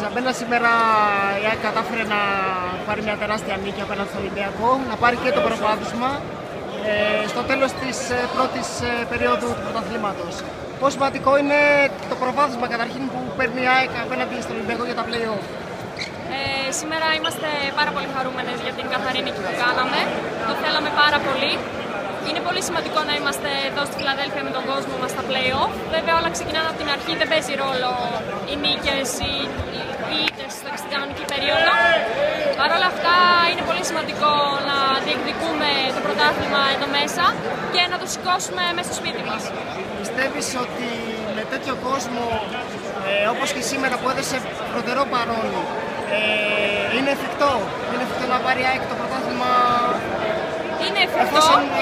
Ζαμπέλα, σήμερα η ΑΕΚ κατάφερε να πάρει μια τεράστια νίκη απέναντι στο Ολυμπιακό, να πάρει και το προβάδισμα στο τέλος της πρώτης περίοδου του πρωταθλήματος. Πόσο σημαντικό είναι το προβάδισμα καταρχήν που παίρνει η ΑΕΚ απέναντι στο Ολυμπιακό για τα play-off? Σήμερα είμαστε πάρα πολύ χαρούμενες για την καθαρή νίκη που κάναμε. Το θέλαμε πάρα πολύ. Είναι πολύ σημαντικό να είμαστε εδώ στη Φιλαδέλφια με τον κόσμο μας στα play-off. Βέβαια όλα ξεκινάνε από την αρχή, δεν παίζει ρόλο οι νίκες ή οι ήττες στην κανονική περίοδο. Παρ' όλα αυτά είναι πολύ σημαντικό να διεκδικούμε το πρωτάθλημα εδώ μέσα και να το σηκώσουμε μέσα στο σπίτι μας. Πιστεύεις ότι με τέτοιο κόσμο όπως και σήμερα που έδωσε προτερό παρόν είναι εφικτό να πάρει η ΑΕΚ το πρωτάθλημα? Είναι εφικτό.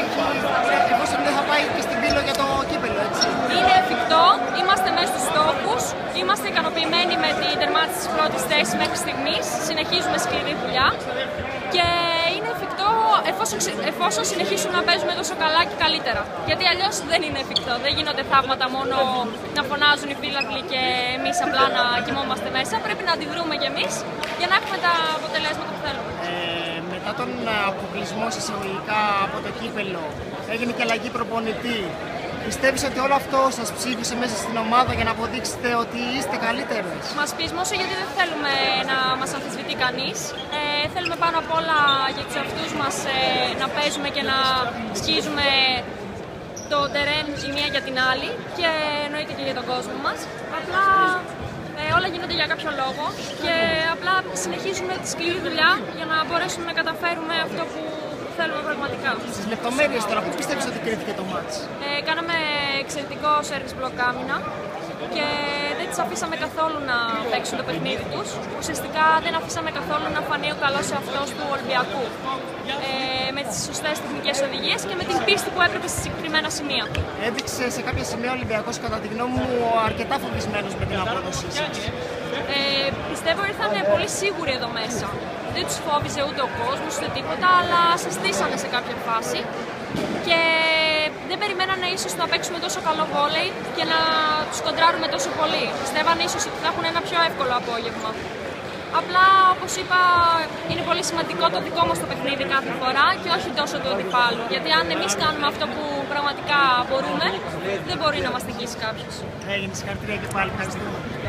Εφόσον δεν θα πάει και στην πύλο για το κύπελλο, έτσι. Είναι εφικτό, είμαστε μέσα στους στόχους, είμαστε ικανοποιημένοι με την τερμάτιση της πρώτης θέσης μέχρι στιγμής, συνεχίζουμε σκληρή δουλειά και είναι εφικτό εφόσον συνεχίσουμε να παίζουμε τόσο καλά και καλύτερα. Γιατί αλλιώς δεν είναι εφικτό, δεν γίνονται θαύματα μόνο να φωνάζουν οι φίλαθλοι και εμείς απλά να κοιμόμαστε μέσα, πρέπει να αντιδρούμε κι εμείς για να έχουμε τα αποτελέσματα που θέλουμε. Μετά τον αποκλεισμό εισαγωγικά από το κύπελλο, έγινε και αλλαγή προπονητή. Πιστεύεις ότι όλο αυτό σας ψήφισε μέσα στην ομάδα για να αποδείξετε ότι είστε καλύτερες? Μας πείσμωσε γιατί δεν θέλουμε να μας αμφισβητεί κανείς. Θέλουμε πάνω απ' όλα για τους εαυτούς μας να παίζουμε και να σκίζουμε το τερέν η μία για την άλλη και εννοείται και για τον κόσμο μας. Απλά όλα γίνονται για κάποιο λόγο και απλά συνεχίζουμε τη σκληρή δουλειά για να μπορέσουμε να καταφέρουμε αυτό που θέλουμε πραγματικά. Στις λεπτομέρειες τώρα, πού πιστεύεις ότι κρίθηκε το μάτς? Κάναμε εξαιρετικό service block άμυνα και δεν τις αφήσαμε καθόλου να παίξουν το παιχνίδι τους. Ουσιαστικά δεν αφήσαμε καθόλου να φανεί ο καλός εαυτός του Ολυμπιακού. Με τις σωστές τεχνικές οδηγίες και με την πίστη που έπρεπε σε συγκεκριμένα σημεία. Έδειξε σε κάποια σημεία ο Ολυμπιακός, κατά τη γνώμη μου, αρκετά φοβισμένος με την απόδοσή σας. Πιστεύω ήρθαν πολύ σίγουροι εδώ μέσα. Δεν τους φόβιζε ούτε ο κόσμος ούτε τίποτα, αλλά σε στήσανε σε κάποια φάση και δεν περιμένανε ίσως να παίξουμε τόσο καλό βόλεϊ και να τους κοντράρουμε τόσο πολύ. Πιστεύανε ίσως ότι θα έχουν ένα πιο εύκολο απόγευμα. Απλά, όπως είπα, είναι πολύ σημαντικό το δικό μας το παιχνίδι κάθε φορά και όχι τόσο του αντιπάλου. Γιατί αν εμείς κάνουμε αυτό που πραγματικά μπορούμε, δεν μπορεί να μας νικήσει κάποιος. Έγινε, συγχαρητήρια και πάλι. Ευχαριστούμε.